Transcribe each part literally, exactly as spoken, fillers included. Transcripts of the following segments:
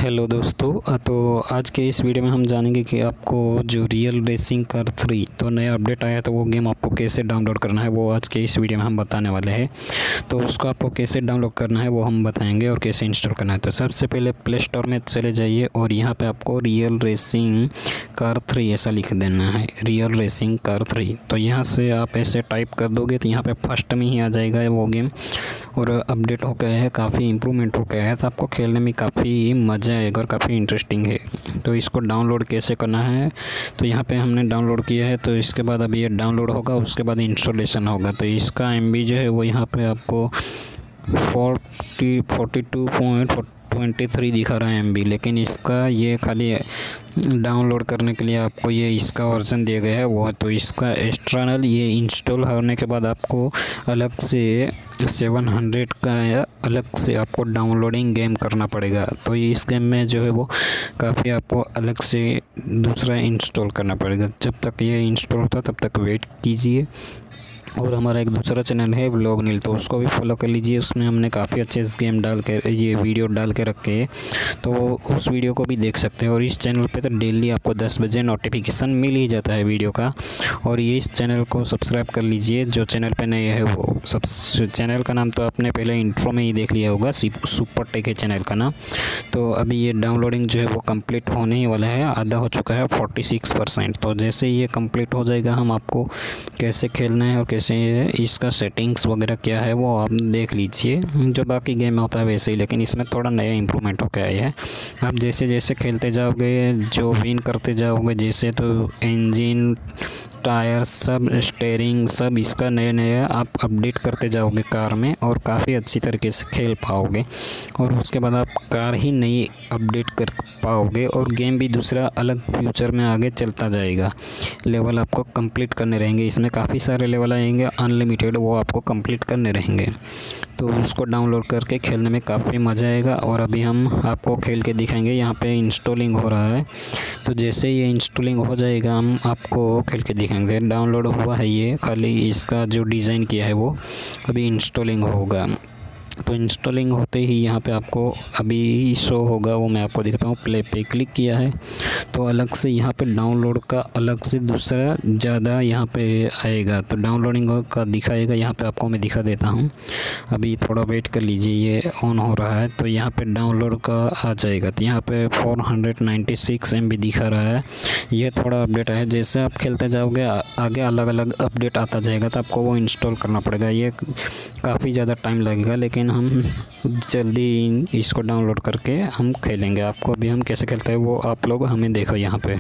Hello दोस्तों, अ, तो आज के इस वीडियो में हम जानेंगे कि आपको जो रियल रेसिंग कार थ्री तो नया अपडेट आया तो वो गेम आपको कैसे डाउनलोड करना है वो आज के इस वीडियो में हम बताने वाले हैं। तो उसको आपको कैसे डाउनलोड करना है वो हम बताएंगे और कैसे इंस्टॉल करना है। तो सबसे पहले प्ले स्टोर में चले जाइए और यहाँ पे आपको रियल रेसिंग कार थ्री ऐसा लिख देना है, रियल रेसिंग कार थ्री। तो यहाँ से आप ऐसे टाइप कर दोगे तो यहाँ पे फर्स्ट में ही आ जाएगा वो गेम और अपडेट हो गया है, काफ़ी इम्प्रूवमेंट हो गया है। तो आपको खेलने में काफ़ी मज़ा आएगा और काफ़ी इंटरेस्टिंग है। तो इसको डाउनलोड कैसे करना है, तो यहाँ पे हमने डाउनलोड किया है। तो इसके बाद अभी ये डाउनलोड होगा, उसके बाद इंस्टॉलेशन होगा। तो इसका एम बी जो है वो यहाँ पे आपको forty forty two point twenty three दिखा रहा है एम बी, लेकिन इसका ये खाली डाउनलोड करने के लिए आपको ये इसका वर्जन दिया गया है वो। तो इसका एक्सटर्नल ये इंस्टॉल होने के बाद आपको अलग से सेवन हंड्रेड का अलग से आपको डाउनलोडिंग गेम करना पड़ेगा। तो इस गेम में जो है वो काफ़ी आपको अलग से दूसरा इंस्टॉल करना पड़ेगा। जब तक ये इंस्टॉल होता तब तक वेट कीजिए। और हमारा एक दूसरा चैनल है व्लॉग नील, तो उसको भी फॉलो कर लीजिए। उसमें हमने काफ़ी अच्छे गेम डाल के ये वीडियो डाल के रखे हैं, तो उस वीडियो को भी देख सकते हैं। और इस चैनल पे तो डेली आपको दस बजे नोटिफिकेशन मिल ही जाता है वीडियो का। और ये इस चैनल को सब्सक्राइब कर लीजिए जो चैनल पे नए है वो। सब चैनल का नाम तो आपने पहले इंट्रो में ही देख लिया होगा, सुपर टेक है चैनल का नाम। तो अभी ये डाउनलोडिंग जो है वो कम्प्लीट होने ही वाला है, आधा हो चुका है फोर्टी सिक्स परसेंट। तो जैसे ये कम्प्लीट हो जाएगा हम आपको कैसे खेलना है और कैसे इसका सेटिंग्स वगैरह क्या है वो आप देख लीजिए। जो बाकी गेम में होता है वैसे ही, लेकिन इसमें थोड़ा नया इंप्रूवमेंट हो गया है। आप जैसे जैसे खेलते जाओगे, जो विन करते जाओगे जैसे, तो इंजन, टायर, सब स्टीयरिंग, सब इसका नया नया आप अपडेट करते जाओगे कार में और काफ़ी अच्छी तरीके से खेल पाओगे। और उसके बाद आप कार ही नई अपडेट कर पाओगे और गेम भी दूसरा अलग फ्यूचर में आगे चलता जाएगा। लेवल आपको कंप्लीट करने रहेंगे, इसमें काफ़ी सारे लेवल आएंगे अनलिमिटेड, वो आपको कंप्लीट करने रहेंगे। तो उसको डाउनलोड करके खेलने में काफ़ी मज़ा आएगा। और अभी हम आपको खेल के दिखाएंगे। यहाँ पे इंस्टॉलिंग हो रहा है, तो जैसे ये इंस्टॉलिंग हो जाएगा हम आपको खेल के दिखाएंगे। डाउनलोड हुआ है ये, खाली इसका जो डिज़ाइन किया है वो अभी इंस्टॉलिंग होगा। तो इंस्टॉलिंग होते ही यहाँ पे आपको अभी शो होगा, वो मैं आपको दिखाता हूँ। प्ले पे क्लिक किया है तो अलग से यहाँ पे डाउनलोड का अलग से दूसरा ज़्यादा यहाँ पे आएगा। तो डाउनलोडिंग का दिखाएगा, यहाँ पे आपको मैं दिखा देता हूँ। अभी थोड़ा वेट कर लीजिए, ये ऑन हो रहा है। तो यहाँ पे डाउनलोड का आ जाएगा। तो यहाँ पे four hundred ninety six M B दिखा रहा है। ये थोड़ा अपडेट है, जैसे आप खेलते जाओगे आगे अलग अलग अपडेट आता जाएगा, तो आपको वो इंस्टॉल करना पड़ेगा। ये काफ़ी ज़्यादा टाइम लगेगा, लेकिन हम जल्दी इसको डाउनलोड करके हम खेलेंगे। आपको अभी हम कैसे खेलते हैं वो आप लोग हमें देखो यहाँ पे।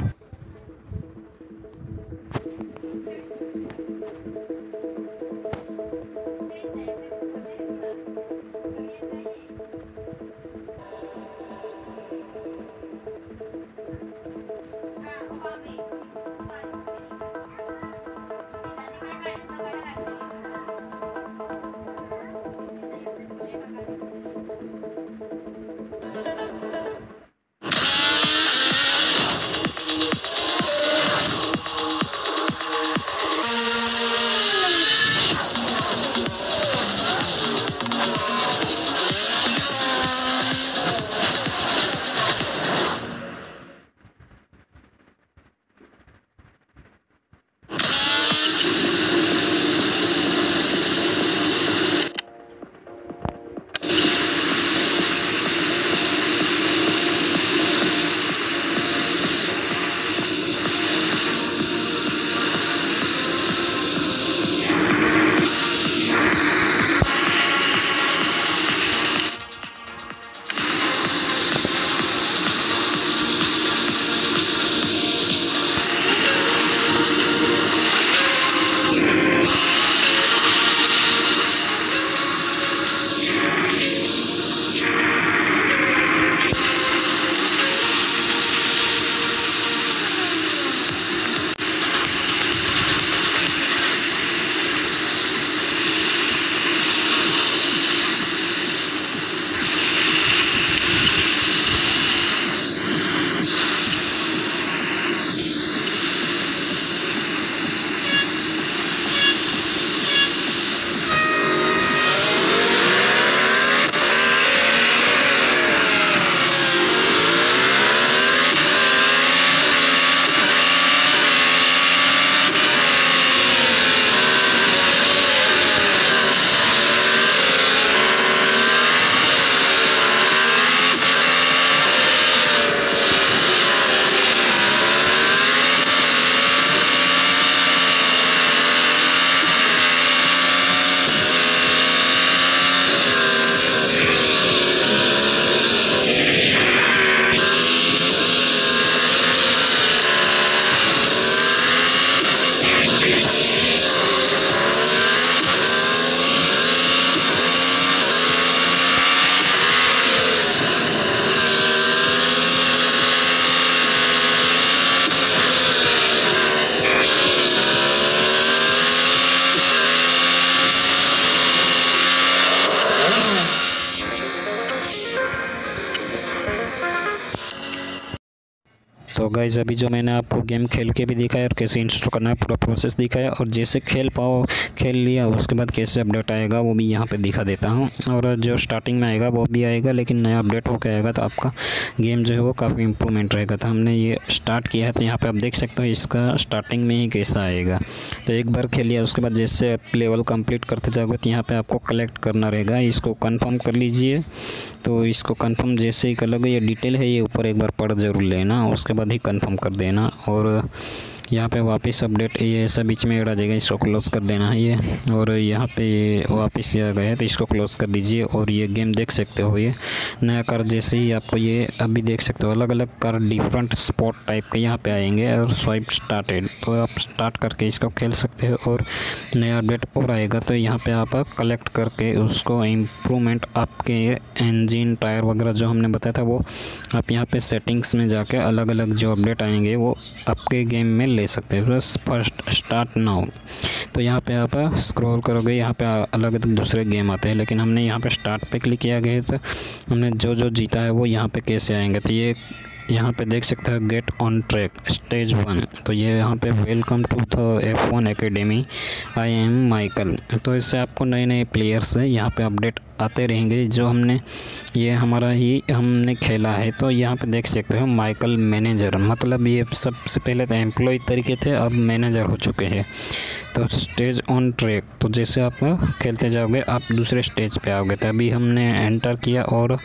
तो गाइस अभी जो मैंने आपको गेम खेल के भी दिखाया और कैसे इंस्टॉल करना है पूरा प्रोसेस दिखाया, और जैसे खेल पाओ खेल लिया उसके बाद कैसे अपडेट आएगा वो भी यहाँ पे दिखा देता हूँ। और जो स्टार्टिंग में आएगा वो भी आएगा, लेकिन नया अपडेट होकर आएगा तो आपका गेम जो है वो काफ़ी इंप्रूवमेंट रहेगा। तो हमने ये स्टार्ट किया है तो यहाँ पे आप देख सकते हो इसका स्टार्टिंग में ही कैसा आएगा। तो एक बार खेलिए, उसके बाद जैसे आप लेवल कंप्लीट करते जाओगे तो यहाँ पे आपको कलेक्ट करना रहेगा। इसको कंफर्म कर लीजिए। तो इसको कंफर्म जैसे ही कर लोगे, ये डिटेल है ये ऊपर एक बार पढ़ ज़रूर लेना, उसके बाद ही कंफर्म कर देना। और यहाँ पे वापस अपडेट ये ऐसा बीच में एड आ जाएगा, इसको क्लोज़ कर देना है ये। और यहाँ पे वापस ये आ गया है तो इसको क्लोज़ कर दीजिए। और ये गेम देख सकते हो, ये नया कार जैसे ही आपको ये अभी देख सकते हो अलग अलग कार डिफरेंट स्पॉट टाइप के यहाँ पे आएंगे। और स्वाइप स्टार्टेड, तो आप स्टार्ट करके इसको खेल सकते हो। और नया अपडेट और आएगा तो यहाँ पे आप कलेक्ट करके उसको इम्प्रूवमेंट आपके इंजन टायर वगैरह जो हमने बताया था वो आप यहाँ पे सेटिंग्स में जाके अलग अलग जो अपडेट आएंगे वो आपके गेम में ले सकते हैं। बस फर्स्ट स्टार्ट नाउ, तो यहाँ पे आप स्क्रॉल करोगे यहाँ पे अलग अलग दूसरे गेम आते हैं, लेकिन हमने यहाँ पे स्टार्ट पे क्लिक किया गया तो हमने जो जो जीता है वो यहाँ पे कैसे आएंगे। तो ये यहाँ पे देख सकते हो get on track stage one, तो ये यहाँ पे welcome to the F one academy, I am Michael. तो इससे आपको नए नए प्लेयर्स है यहाँ पे अपडेट आते रहेंगे जो हमने ये हमारा ही हमने खेला है। तो यहाँ पे देख सकते हो माइकल मैनेजर, मतलब ये सबसे पहले तो एम्प्लॉय तरीके थे, अब मैनेजर हो चुके हैं। तो स्टेज ऑन ट्रैक, तो जैसे आप खेलते जाओगे आप दूसरे स्टेज पे आओगे। तो अभी हमने एंटर किया और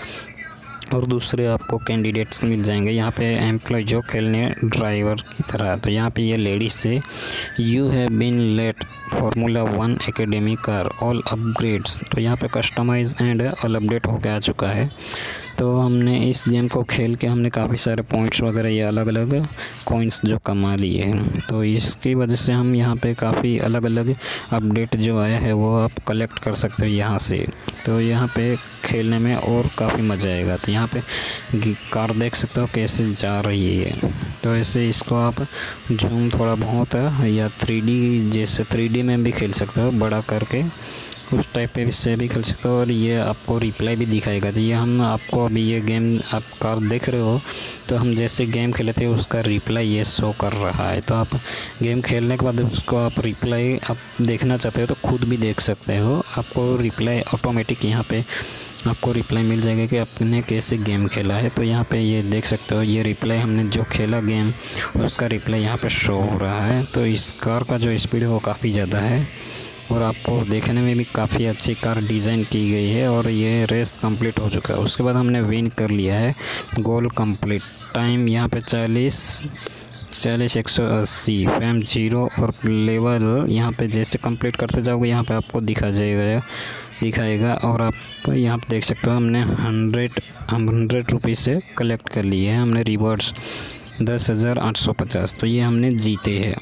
और दूसरे आपको कैंडिडेट्स मिल जाएंगे यहाँ पे एम्प्लॉय जो खेलने ड्राइवर की तरह। तो यहाँ पे ये लेडीज से you have been late formula one academy car all upgrades, तो यहाँ पे कस्टमाइज एंड ऑल अपडेट होकर आ चुका है। तो हमने इस गेम को खेल के हमने काफ़ी सारे पॉइंट्स वगैरह ये अलग अलग कॉइन्स जो कमा लिए हैं। तो इसकी वजह से हम यहाँ पे काफ़ी अलग अलग अपडेट जो आया है वो आप कलेक्ट कर सकते हो यहाँ से। तो यहाँ पे खेलने में और काफ़ी मज़ा आएगा। तो यहाँ पे कार देख सकते हो कैसे जा रही है। तो ऐसे इसको आप जूम थोड़ा बहुत या थ्री डी जैसे थ्री डी में भी खेल सकते हो, बड़ा करके उस टाइप पे से भी खेल सकते हो। और ये आपको रिप्लाई भी दिखाएगा। तो ये हम आपको अभी ये गेम आप कार देख रहे हो तो हम जैसे गेम खेले थे उसका रिप्लाई ये शो कर रहा है। तो आप गेम खेलने के बाद उसको आप रिप्लाई आप देखना चाहते हो तो खुद भी देख सकते हो। आपको रिप्लाई ऑटोमेटिक यहाँ पे आपको रिप्लाई मिल जाएगा कि आपने कैसे गेम खेला है। तो यहाँ पे ये देख सकते हो ये रिप्लाई हमने जो खेला गेम उसका रिप्लाई यहाँ पे शो हो रहा है। तो इस कार का जो स्पीड है वो काफ़ी ज़्यादा है और आपको देखने में भी काफ़ी अच्छी कार डिज़ाइन की गई है। और ये रेस कंप्लीट हो चुका है। उसके बाद हमने विन कर लिया है, गोल कंप्लीट। टाइम यहाँ पे चालीस चालीस एक सौ अस्सी फैम जीरो। और लेवल यहाँ पे जैसे कंप्लीट करते जाओगे यहाँ पे आपको दिखा जाएगा दिखाएगा। और आप यहाँ पे देख सकते हो हमने हंड्रेड हम हंड्रेड रुपीज़ से कलेक्ट कर लिए हैं हमने रिवॉर्ड्स दस हज़ार आठ सौ पचास। तो ये हमने जीते हैं।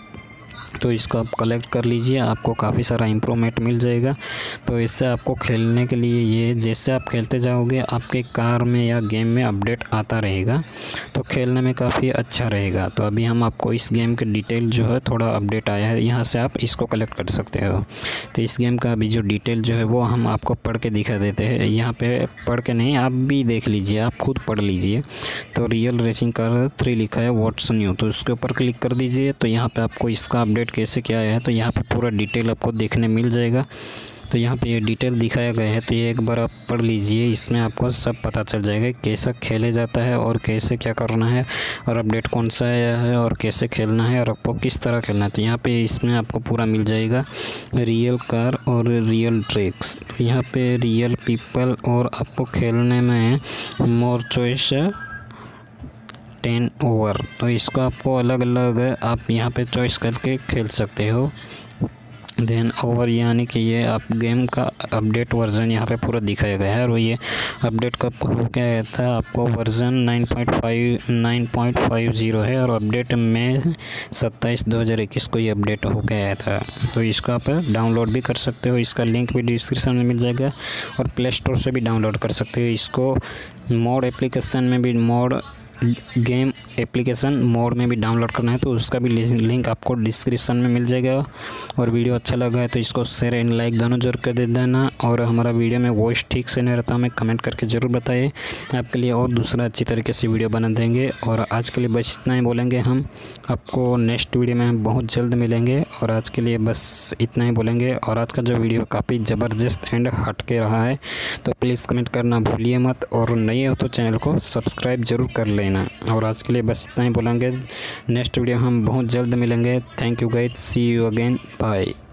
तो इसको आप कलेक्ट कर लीजिए, आपको काफ़ी सारा इम्प्रूवमेंट मिल जाएगा। तो इससे आपको खेलने के लिए ये जैसे आप खेलते जाओगे आपके कार में या गेम में अपडेट आता रहेगा, तो खेलने में काफ़ी अच्छा रहेगा। तो अभी हम आपको इस गेम के डिटेल जो है थोड़ा अपडेट आया है, यहाँ से आप इसको कलेक्ट कर सकते हो। तो इस गेम का अभी जो डिटेल जो है वो हम आपको पढ़ के दिखा देते हैं। यहाँ पे पढ़ के नहीं, आप भी देख लीजिए, आप खुद पढ़ लीजिए। तो रियल रेसिंग कार थ्री लिखा है व्हाट्स न्यू, तो उसके ऊपर क्लिक कर दीजिए। तो यहाँ पे आपको इसका अपडेट कैसे क्या आया है तो यहाँ पे पूरा डिटेल आपको देखने मिल जाएगा। तो यहाँ पे ये डिटेल दिखाया गया है, तो ये एक बार आप पढ़ लीजिए, इसमें आपको सब पता चल जाएगा कैसा खेले जाता है और कैसे क्या करना है और अपडेट कौन सा आया है और कैसे खेलना है और आपको किस तरह खेलना है। तो यहाँ पे इसमें आपको पूरा मिल जाएगा रियल कार और रियल ट्रैक्स। यहाँ पे रियल पीपल और आपको खेलने में मोर चॉइस टेन ओवर। तो इसको आपको अलग अलग आप यहाँ पे चॉइस करके खेल सकते हो। देन ओवर यानी कि ये आप गेम का अपडेट वर्जन यहाँ पे पूरा दिखाया गया है। और ये अपडेट कब हो गया था, आपको version nine point five nine point five zero है और अपडेट में सत्ताईस दो हज़ार इक्कीस को ये अपडेट हो गया था। तो इसको आप डाउनलोड भी कर सकते हो, इसका लिंक भी डिस्क्रिप्शन में मिल जाएगा और प्ले स्टोर से भी डाउनलोड कर सकते हो। इसको मोड एप्लीकेशन में भी मोड गेम एप्लीकेशन मोड में भी डाउनलोड करना है तो उसका भी लिंक आपको डिस्क्रिप्शन में मिल जाएगा। और वीडियो अच्छा लगा है तो इसको शेयर एंड लाइक दोनों जरूर कर दे देना। और हमारा वीडियो में वॉइस ठीक से नहीं रहता हमें कमेंट करके ज़रूर बताइए, आपके लिए और दूसरा अच्छी तरीके से वीडियो बना देंगे। और आज के लिए बस इतना ही बोलेंगे, हम आपको नेक्स्ट वीडियो में हम बहुत जल्द मिलेंगे। और आज के लिए बस इतना ही बोलेंगे। और आज का जो वीडियो काफ़ी ज़बरदस्त एंड हट के रहा है तो प्लीज़ कमेंट करना भूलिए मत। और नए हो तो चैनल को सब्सक्राइब जरूर कर लेना। और आज के लिए बस इतना ही बोलेंगे, नेक्स्ट वीडियो हम बहुत जल्द मिलेंगे। Thank you guys, see you again, bye.